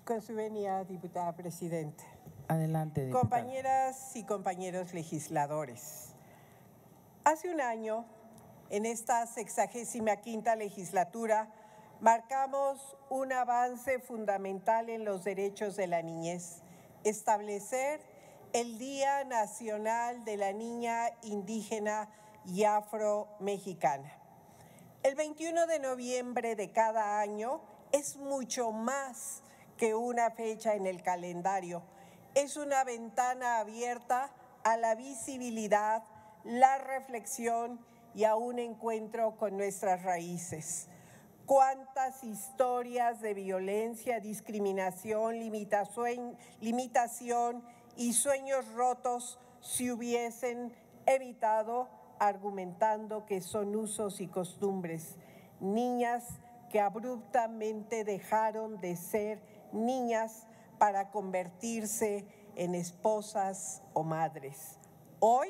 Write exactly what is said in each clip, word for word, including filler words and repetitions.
Con su venia, diputada presidenta. Adelante, diputada. Compañeras y compañeros legisladores, hace un año, en esta sexagésima quinta legislatura, marcamos un avance fundamental en los derechos de la niñez, establecer el Día Nacional de la Niña Indígena y Afro-Mexicana. El veintiuno de noviembre de cada año es mucho más que una fecha en el calendario. Es una ventana abierta a la visibilidad, la reflexión y a un encuentro con nuestras raíces. Cuántas historias de violencia, discriminación, limitación, limitación y sueños rotos se hubiesen evitado argumentando que son usos y costumbres. Niñas que abruptamente dejaron de ser niñas para convertirse en esposas o madres. Hoy,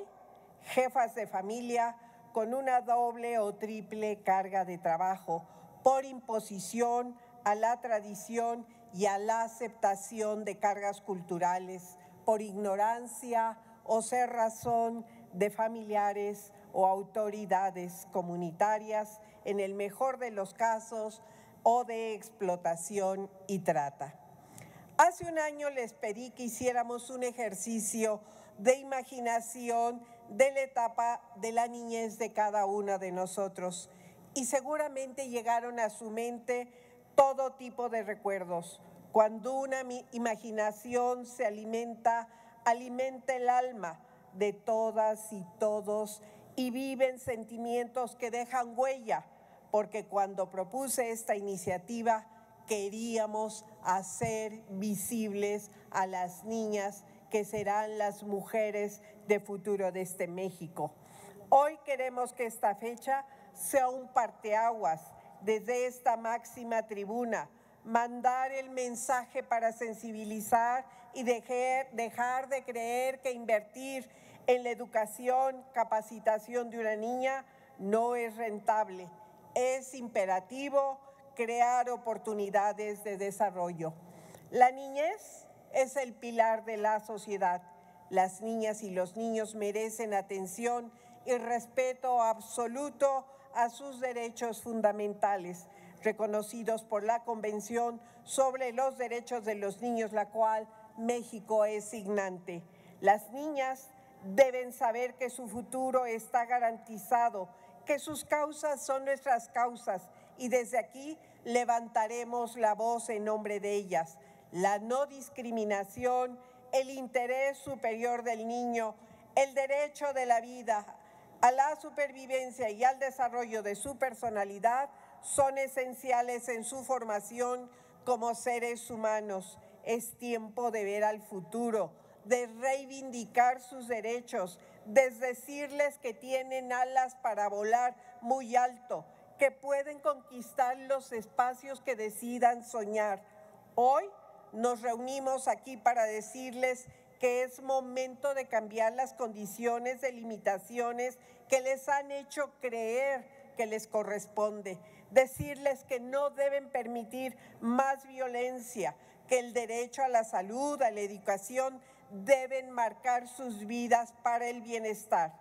jefas de familia con una doble o triple carga de trabajo por imposición a la tradición y a la aceptación de cargas culturales, por ignorancia o cerrazón de familiares o autoridades comunitarias, en el mejor de los casos, o de explotación y trata. Hace un año les pedí que hiciéramos un ejercicio de imaginación de la etapa de la niñez de cada una de nosotros y seguramente llegaron a su mente todo tipo de recuerdos. Cuando una imaginación se alimenta, alimenta el alma de todas y todos y viven sentimientos que dejan huella, porque cuando propuse esta iniciativa queríamos hacer visibles a las niñas que serán las mujeres de futuro de este México. Hoy queremos que esta fecha sea un parteaguas desde esta máxima tribuna, mandar el mensaje para sensibilizar y dejar, dejar de creer que invertir en la educación, capacitación de una niña no es rentable. Es imperativo crear oportunidades de desarrollo. La niñez es el pilar de la sociedad. Las niñas y los niños merecen atención y respeto absoluto a sus derechos fundamentales, reconocidos por la Convención sobre los Derechos de los Niños, la cual México es signante. Las niñas deben saber que su futuro está garantizado, que sus causas son nuestras causas y desde aquí levantaremos la voz en nombre de ellas. La no discriminación, el interés superior del niño, el derecho de la vida, a la supervivencia y al desarrollo de su personalidad son esenciales en su formación como seres humanos. Es tiempo de ver al futuro, de reivindicar sus derechos, de decirles que tienen alas para volar muy alto, que pueden conquistar los espacios que decidan soñar. Hoy nos reunimos aquí para decirles que es momento de cambiar las condiciones de limitaciones que les han hecho creer que les corresponde. Decirles que no deben permitir más violencia, que el derecho a la salud, a la educación, deben marcar sus vidas para el bienestar.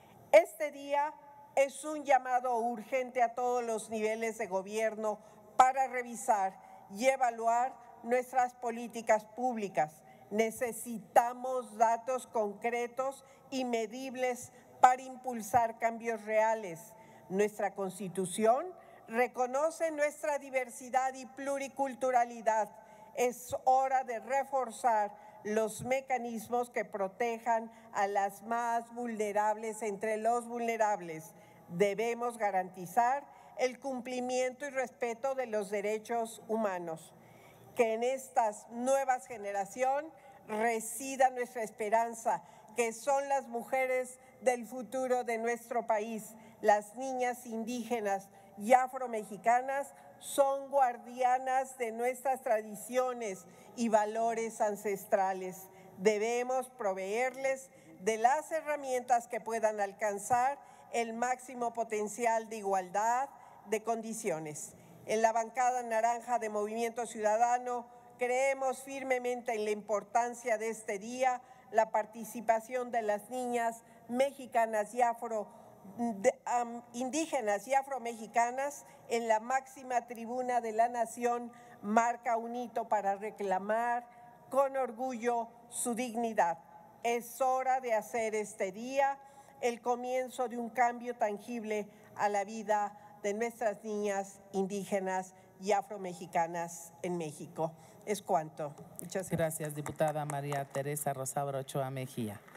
Este día es un llamado urgente a todos los niveles de gobierno para revisar y evaluar nuestras políticas públicas. Necesitamos datos concretos y medibles para impulsar cambios reales. Nuestra Constitución reconoce nuestra diversidad y pluriculturalidad. Es hora de reforzar los mecanismos que protejan a las más vulnerables entre los vulnerables. Debemos garantizar el cumplimiento y respeto de los derechos humanos. Que en estas nuevas generaciones resida nuestra esperanza, que son las mujeres del futuro de nuestro país. Las niñas indígenas y afromexicanas son guardianas de nuestras tradiciones y valores ancestrales. Debemos proveerles de las herramientas que puedan alcanzar el máximo potencial de igualdad de condiciones. En la bancada naranja de Movimiento Ciudadano creemos firmemente en la importancia de este día, la participación de las niñas mexicanas y afro, de, um, indígenas y afromexicanas en la máxima tribuna de la nación marca un hito para reclamar con orgullo su dignidad. Es hora de hacer este día el comienzo de un cambio tangible a la vida de nuestras niñas indígenas y afromexicanas en México. Es cuanto. Muchas gracias. Gracias, diputada María Teresa Rosaura Ochoa Mejía.